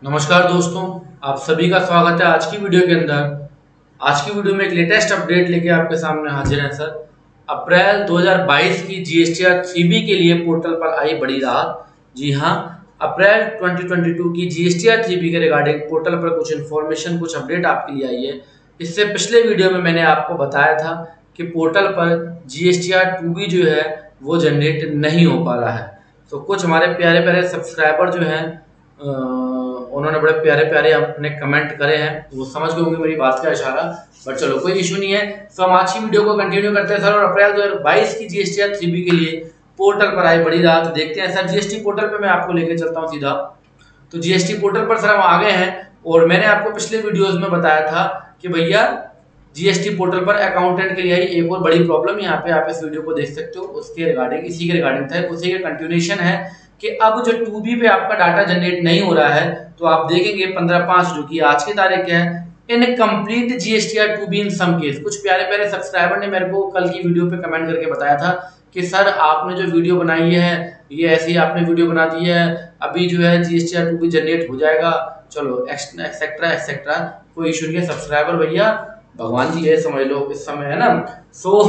नमस्कार दोस्तों, आप सभी का स्वागत है आज की वीडियो के अंदर। आज की वीडियो में एक लेटेस्ट अपडेट लेके आपके सामने हाजिर हैं सर। अप्रैल 2022 की जीएसटीआर 3B के लिए पोर्टल पर आई बड़ी राहत। जी हाँ, अप्रैल 2022 की जीएसटीआर 3B के रिगार्डिंग पोर्टल पर कुछ इन्फॉर्मेशन, कुछ अपडेट आपके लिए आई है। इससे पिछले वीडियो में मैंने आपको बताया था कि पोर्टल पर जीएसटीआर 2B जो है वो जनरेट नहीं हो पा रहा है। तो कुछ हमारे प्यारे प्यारे सब्सक्राइबर जो हैं उन्होंने बड़े प्यारे प्यारे अपने कमेंट करे हैं, वो समझ गए होंगे मेरी बात का इशारा। बट चलो कोई इशू नहीं है। तो हम आज की वीडियो को कंटिन्यू करते हैं सर। और अप्रैल 2022 की जीएसटीआर 3B के लिए पोर्टल पर आई बड़ी राहत। तो देखते हैं सर, जीएसटी पोर्टल पे मैं आपको लेके चलता हूँ सीधा। तो जीएसटी पोर्टल पर सर हम आ गए हैं और मैंने आपको पिछले वीडियोस में बताया था कि भैया जीएसटी पोर्टल पर अकाउंटेंट के लिए आई एक और बड़ी प्रॉब्लम। यहाँ पे आप इस वीडियो को देख सकते हो, उसके रिगार्डिंग, इसी के रिगार्डिंग था, उसी के कंटिन्यूएशन है कि अब जो 2B पे आपका डाटा जनरेट नहीं हो रहा है। तो आप देखेंगे 15/5 जो कि आज की तारीख है, incomplete GSTR 2B in some case. कुछ प्यारे प्यारे सब्सक्राइबर ने मेरे को कल की वीडियो पे कमेंट करके बताया था कि सर आपने जो वीडियो बनाई है ये ऐसे ही आपने वीडियो बना दी है, अभी जो है जीएसटीआर 2B जनरेट हो जाएगा, चलो एक्सेट्रा एक्सेट्रा, कोई इशू नहीं है। सब्सक्राइबर भैया भगवान जी है, समझ लो इस समय, है ना। सो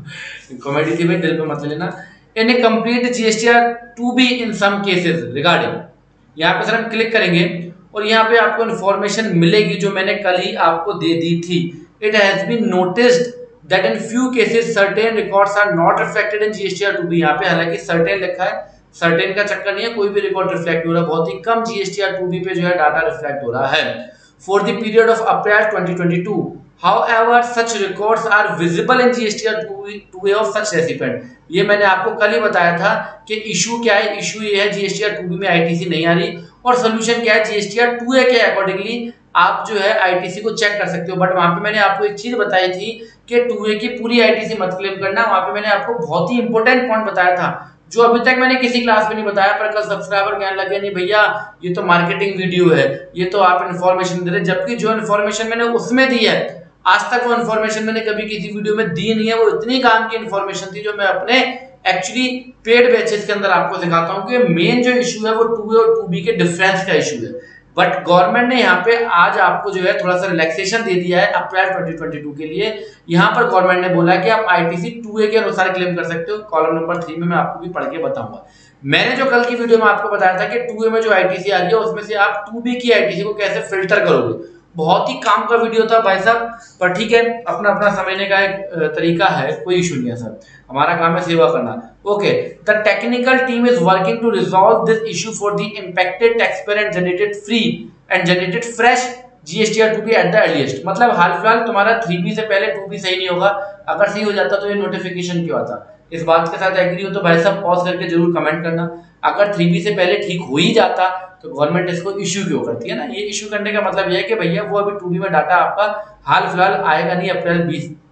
कॉमेडी थी भाई, दिल पे मत लेना। Incomplete GSTR 2B in some cases regarding, यहाँ पे सर हम क्लिक करेंगे और यहाँ पे आपको इन्फॉर्मेशन मिलेगी जो मैंने कल ही आपको दे दी थी। It has been noticed that in few cases certain records are not reflected in GSTR 2B। यहाँ पे हालांकि सर्टेन लिखा है, सर्टेन का चक्कर नहीं है, कोई भी रिकॉर्ड रिफ्लेक्ट हो रहा है, बहुत ही कम जीएसटीआर 2B पे जो है डाटा रिफ्लेक्ट हो रहा है for the period of April 2022। However, such records are visible in GSTR 2A of such recipient। ये मैंने आपको कल ही बताया था कि इशू क्या है। इशू ये है जीएसटीआर 2B में आईटीसी नहीं आ रही, और सोल्यूशन क्या है, जीएसटीआर 2A के अकॉर्डिंगली आप जो है आईटीसी को चेक कर सकते हो। बट वहां पे मैंने आपको एक चीज बताई थी कि 2A की पूरी आईटीसी मत क्लेम करना। वहां पे मैंने आपको बहुत ही इंपॉर्टेंट पॉइंट बताया था जो अभी तक मैंने किसी क्लास में नहीं बताया, पर कल सब्सक्राइबर कहने लगे नहीं भैया ये तो मार्केटिंग वीडियो है, ये तो आप इन्फॉर्मेशन दे रहे, जबकि जो इन्फॉर्मेशन मैंने उसमें दी है आज तक वो इन्फॉर्मेशन मैंने कभी किसी वीडियो में दी नहीं है। वो इतनी काम की इन्फॉर्मेशन थी जो मैं अपने एक्चुअली पेड बैचेस के अंदर आपको सिखाता हूँ कि मेन जो इशू है वो 2A और 2B के डिफरेंस का इशू है। बट गवर्नमेंट ने यहाँ पे आज आपको जो है थोड़ा सा रिलैक्सेशन दे दिया है अप्रैल 2022 के लिए। यहाँ पर गवर्नमेंट ने बोला कि आप आईटीसी 2A के अनुसार क्लेम कर सकते हो। कॉलम नंबर 3 में मैं आपको भी पढ़ के बताऊंगा। मैंने जो कल की वीडियो में आपको बताया था कि 2A में जो आईटीसी आ रही है उसमें से आप 2B की आईटीसी को कैसे फिल्टर करोगे, बहुत ही काम का वीडियो था भाई साहब। पर ठीक है, अपना अपना समझने का एक तरीका है, कोई इशू नहीं है सर, हमारा काम है सेवा करना। Okay, the technical team is working to resolve this issue for the impacted taxpayer and generated free and generated fresh GSTR 2B at the earliest. मतलब हाल फिलहाल तुम्हारा 3B से पहले 2B सही नहीं होगा। अगर सही हो जाता तो ये नोटिफिकेशन क्यों आता। इस बात के साथ एग्री हो तो भाई साहब पॉज करके जरूर कमेंट करना। अगर 3B से पहले ठीक हो ही जाता तो गवर्नमेंट इसको इशू क्यों करती है ना। ये इशू करने का मतलब ये है कि भैया वो अभी 2B में डाटा आपका हाल फिलहाल आएगा नहीं अप्रैल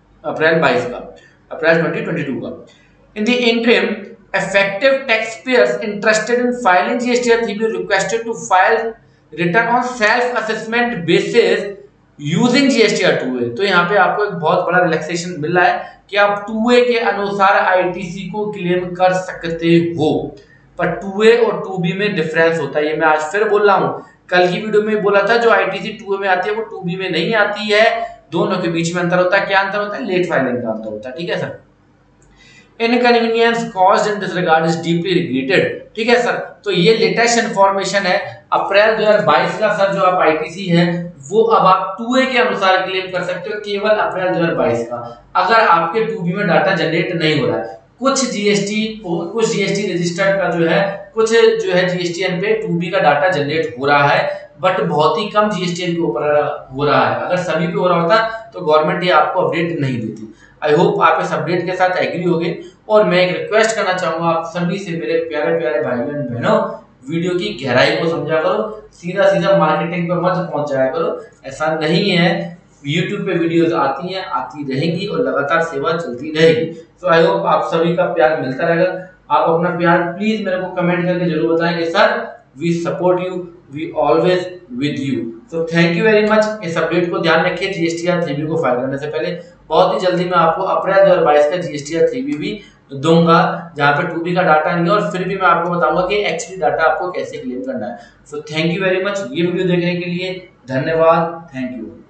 22 का, अप्रैल 2022 का। In the interim effective taxpayers interested in filing GSTR 3B requested to file return on self assessment basis using GSTR 2A। तो यहाँ पे आपको एक बहुत बड़ा रिलैक्सेशन मिल रहा है कि आप 2A के अनुसार आईटीसी को क्लेम कर सकते हो। पर 2A और 2B में डिफरेंस होता है, ये मैं आज फिर बोल रहा हूँ। कल की वीडियो में बोला था जो आईटीसी 2A में आती है वो 2B में नहीं आती है, दोनों के बीच में अंतर होता है। क्या अंतर होता है? लेट फाइलिंग का अंतर होता है। ठीक है sir. Inconvenience caused in this regard is deeply regretted। ठीक है सर, तो ये लेटेस्ट इंफॉर्मेशन है अप्रैल 2022 का सर। जो आप आईटीसी है वो अब आप 2A के अनुसार क्लेम कर सकते हो केवल अप्रैल 2022 का, अगर आपके 2B में डाटा जनरेट नहीं हो रहा है। कुछ जीएसटी रजिस्टर्ड का जो है, कुछ जो है जीएसटीएन पे 2B का डाटा जनरेट हो रहा है, बट बहुत ही कम जीएसटीएन के ऊपर हो रहा है। अगर सभी पे हो रहा होता तो गवर्नमेंट ये आपको अपडेट नहीं देती। आई होप आप इस अपडेट के साथ एग्री होंगे। और मैं एक रिक्वेस्ट करना चाहूंगा आप सभी से, मेरे प्यारे प्यारे भाइयों एंड बहनों, वीडियो की गहराई को समझा करो, सीधा सीधा मार्केटिंग पर मत पहुंच जाया करो। ऐसा नहीं है, यूट्यूब पे वीडियोस आती हैं, आती रहेंगी और लगातार सेवा चलती रहेगी। तो आई होप आप सभी का प्यार मिलता रहेगा। आप अपना प्यार प्लीज मेरे को कमेंट करके जरूर बताएं कि sir we support you, we always with you. तो थैंक यू वेरी मच। इस अपडेट को ध्यान रखिए, जीएसटीआर 3B को फाइल करने से पहले बहुत ही जल्दी मैं आपको अप्रैल 2022 का जीएसटीआर 3B भी दूंगा जहाँ पे 2B का डाटा नहीं है, और फिर भी मैं आपको बताऊंगा कि एक्चुअली डाटा आपको कैसे क्लेम करना है। So thank you very much ये वीडियो देखने के लिए, धन्यवाद, थैंक यू।